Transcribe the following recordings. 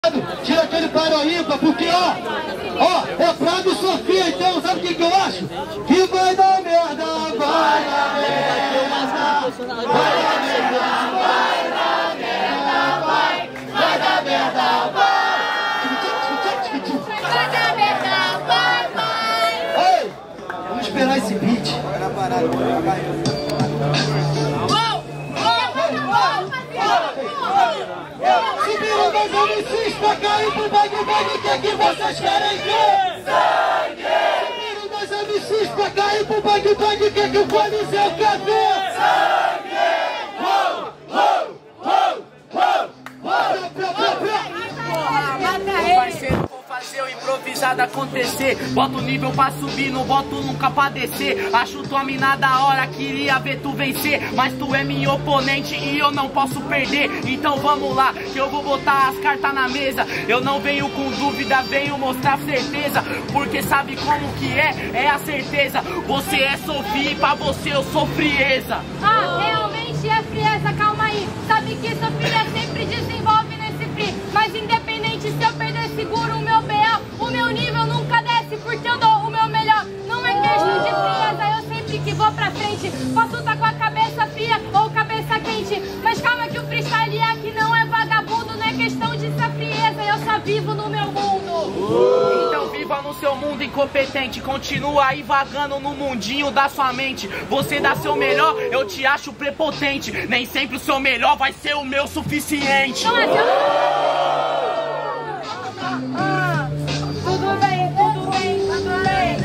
Tira aquele paroímpa, porque ó, é Prado e Sofia, então sabe o que eu acho? Que vai dar merda, vai dar merda, vai dar merda, vai dar merda, vai dar merda, vai. Ei, vamos esperar esse beat. Subiram meus MCs pra cair pro bag, o que vocês querem ver? Sangue! Subiram meus MCs pra cair pro bag, o que o Coliseu quer ver? Sangue! Uou, uou, uou, uou, parceiro, vou fazer o improvisado acontecer. Boto o nível pra subir, não boto nunca pra descer. Acho tua mina da hora, queria ver tu vencer, mas tu é meu oponente e eu não posso perder. Então vamos lá, que eu vou botar as cartas na mesa. Eu não venho com dúvida, venho mostrar certeza, porque sabe como que é a certeza. Você é Sofia e pra você eu sou frieza. Ah, realmente é frieza, calma aí. Sabe que Sofia sempre desenvolve nesse free, mas independente se eu perder seguro o meu BO, o meu nível nunca desce porque eu dou o meu melhor. Não é questão de frieza, eu sempre que vou pra frente posso estar com a cabeça fria ou cabeça quente, mas calma que o freestyle aqui não é vagabundo, não é questão de ser frieza, eu só vivo no meu mundo. Então viva no seu mundo incompetente, continua aí vagando no mundinho da sua mente. Você dá seu melhor, eu te acho prepotente, nem sempre o seu melhor vai ser o meu suficiente. Não é tudo bem, tudo bem, tudo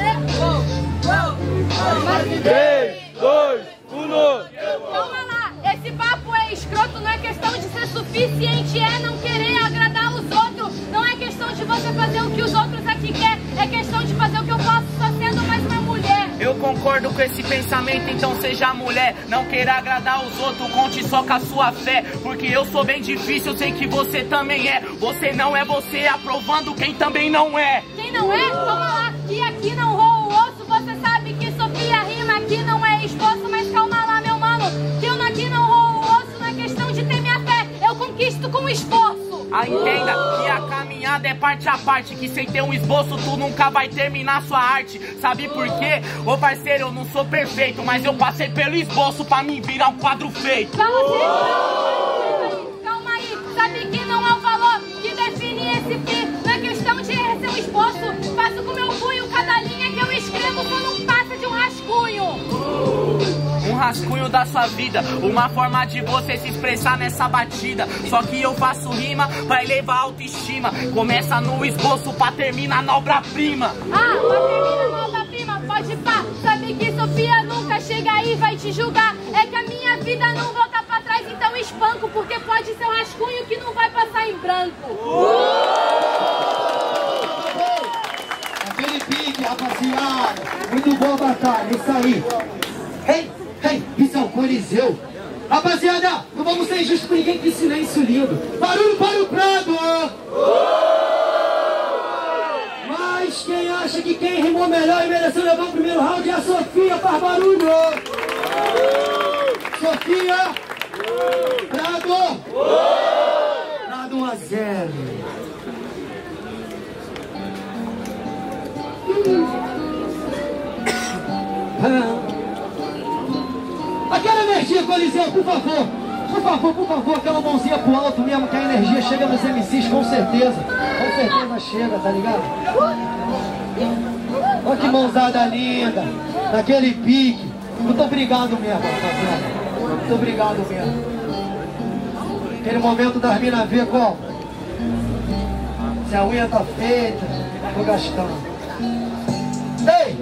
bem. 3, 2, 1. Calma lá, esse papo é escroto, não é questão de ser suficiente, é não querer agradar os outros. Não é questão de você fazer o que os outros aqui querem, é questão de fazer o que eu posso só sendo mais uma mulher. Eu concordo com esse pensamento, então seja mulher. Não queira agradar os outros, conte só com a sua fé, porque eu sou bem difícil, eu sei que você também é. Você não é você, aprovando quem também não é. Quem não é? Calma lá, que aqui não rola o osso. Você sabe que Sofia rima, aqui não é esforço, mas calma lá, meu mano, que eu aqui não rola o osso, não é questão de ter minha fé, eu conquisto com esforço. Ah, entenda que a caminhada é parte a parte, que sem ter um esboço tu nunca vai terminar sua arte. Sabe por quê? Ô parceiro, eu não sou perfeito, mas eu passei pelo esboço pra mim virar um quadro feito. Calma aí, sabe que não é o valor que define esse fim, não é questão de ser um esforço. Faço com meu punho cada linha que eu escrevo, só não passa de um rascunho. Um rascunho da sua vida, uma forma de você se expressar nessa batida. Só que eu faço rima pra elevar a autoestima. Começa no esboço pra terminar na obra-prima. Ah, pra terminar na obra-prima, pode pá. Sabe que Sofia nunca chega aí e vai te julgar. É que a minha vida não volta pra trás, então espanco, porque pode ser um rascunho que não vai passar em branco. aquele pique, rapaziada. Muito boa batalha, isso aí. Ei, isso é o Coliseu. Rapaziada, não vamos ser injustos com ninguém, que silêncio lindo. Barulho para o Prado! Mas quem acha que quem rimou melhor e mereceu levar o primeiro round é a Sofia, faz barulho! Sofia! Prado! Prado 1-0. Aquela energia, Coliseu, por favor. Por favor, aquela mãozinha pro alto mesmo, que a energia chega nos MCs, com certeza. Com certeza chega, tá ligado? Olha que mãozada linda, naquele pique. Muito obrigado mesmo, rapaziada. Muito obrigado mesmo. Aquele momento das minas ver qual? Se a unha tá feita, tô gastando. Ei!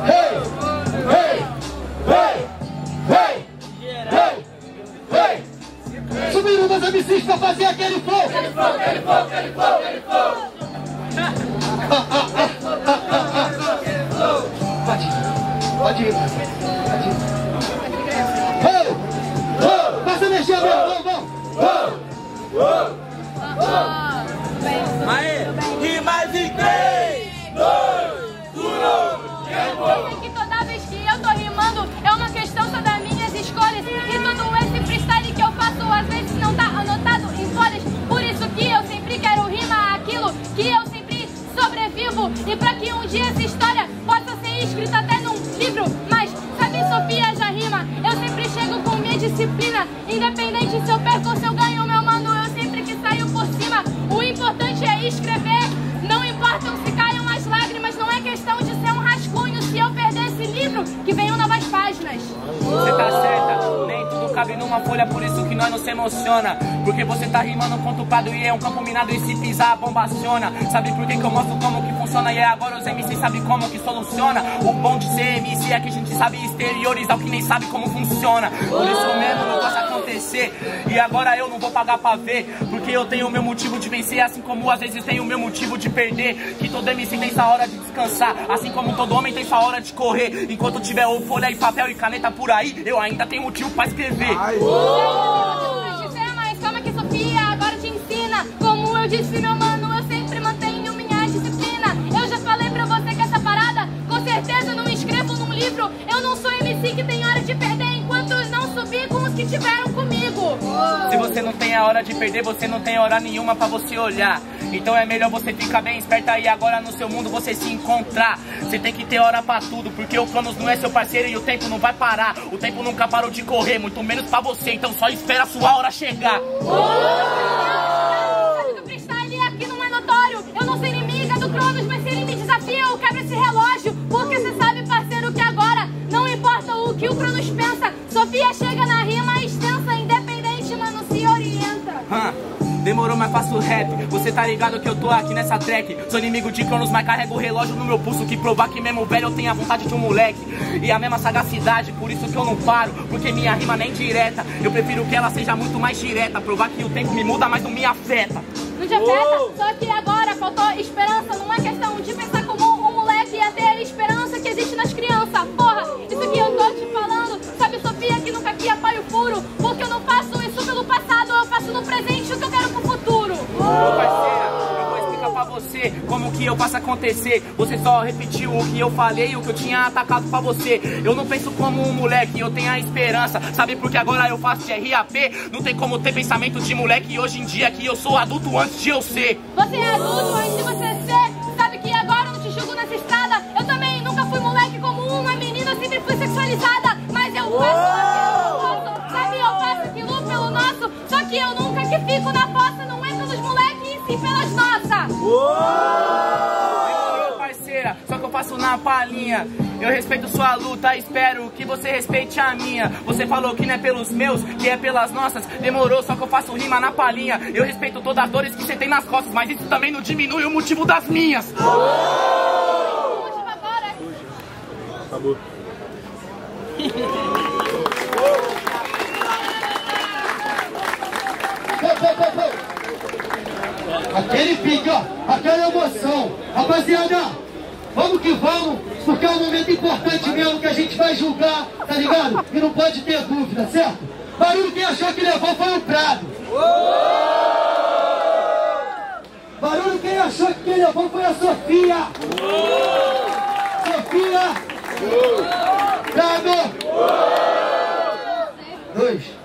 Subiram meus MCs pra fazer aquele flow! Aquele flow! Pode ir. Passa a energia mesmo, vamos! Aê, e mais em 3, 2, 1. Eu sei que toda vez que eu tô rimando é uma questão só das minhas escolhas, e todo esse freestyle que eu faço às vezes não tá anotado em folhas. Por isso que eu sempre quero rimar que eu sempre sobrevivo. E pra que um dia essa história possa ser escrita até num livro. Mas, sabe, Sofia já rima, eu sempre chego com minha disciplina. Independente se eu perco ou se eu ganho, meu mano, eu sempre que saio por cima. O importante é escrever, não importam se caiam as lágrimas. Não é questão de ser um rascunho. Se eu perder esse livro, que venham novas páginas. Você tá certa, nem tudo cabe numa folha, por isso que nós não se emociona. Porque você tá rimando contra o prado e é um campo minado, e se pisar a bomba aciona. Sabe por que que eu mostro como que funciona? E é agora os MC sabem como que soluciona. O bom de ser MC é que a gente sabe exteriorizar o que nem sabe como funciona. Por isso mesmo não possa acontecer. E agora eu não vou pagar pra ver, porque eu tenho o meu motivo de vencer, assim como às vezes tenho o meu motivo de perder. Que todo MC tem sua hora de descansar, assim como todo homem tem sua hora de correr. Enquanto tiver folha e papel e caneta por aí, eu ainda tenho motivo pra escrever. Mas calma que Sofia agora te ensina. Como eu disse, meu mano, eu sempre mantenho minha disciplina. Eu já falei pra você que essa parada, com certeza eu não escrevo num livro. Eu não sou MC que tem hora de perder enquanto não subir com os que tiveram comigo. Se você não tem a hora de perder, você não tem hora nenhuma pra você olhar. Então é melhor você ficar bem esperta e agora no seu mundo você se encontrar. Você tem que ter hora pra tudo, porque o Cronos não é seu parceiro e o tempo não vai parar. O tempo nunca parou de correr, muito menos pra você, então só espera a sua hora chegar. Sabe que o freestyle aqui não é notório. Eu não sou inimiga do Cronos, mas se ele me desafia, eu quebro esse relógio. Porque você sabe, parceiro, que agora não importa o que o Cronos pensa. Sofia chega na rima extensa, independente, mano, se orienta. Demorou, mas faço rap. Você tá ligado que eu tô aqui nessa track. Sou inimigo de Cronos, mas carrego o relógio no meu pulso, que provar que mesmo velho eu tenho a vontade de um moleque e a mesma sagacidade, por isso que eu não paro. Porque minha rima nem direta, eu prefiro que ela seja muito mais direta. Provar que o tempo me muda, mas não me afeta. Não te afeta, só que agora faltou esperança. Não é questão de pensar como um moleque e ter a esperança que existe nas crianças. Porra, isso que eu tô te falando. Sabe, Sofia, que nunca aqui apoio furo. Porque eu não faço isso pelo passado, eu faço no presente o que eu quero pro futuro. Ô parceira, eu vou explicar pra você como que eu faço acontecer. Você só repetiu o que eu falei, o que eu tinha atacado pra você. Eu não penso como um moleque, eu tenho a esperança. Sabe porque agora eu faço de RAP? Não tem como ter pensamento de moleque hoje em dia, que eu sou adulto antes de eu ser. Você é adulto antes de você ser. Sabe que agora eu não te julgo nessa estrada. Eu também nunca fui moleque como uma menina, eu sempre fui sexualizada. Mas eu faço aquilo, sabe, eu faço aquilo pelo nosso. Só que eu nunca que fico na fossa, não é pelos moleques e sim pelas nossas. Demorou, parceira, só que eu faço na palhinha. Eu respeito sua luta, espero que você respeite a minha. Você falou que não é pelos meus, que é pelas nossas. Demorou, só que eu faço rima na palhinha. Eu respeito todas as dores que você tem nas costas, mas isso também não diminui o motivo das minhas. Acabou. Aquele pique, ó, aquela emoção. Rapaziada, vamos que vamos, porque é um momento importante mesmo que a gente vai julgar, tá ligado? E não pode ter dúvida, certo? Barulho, quem achou que levou foi o Prado. Barulho, quem achou que quem levou foi a Sofia. Sofia. Prado. 2.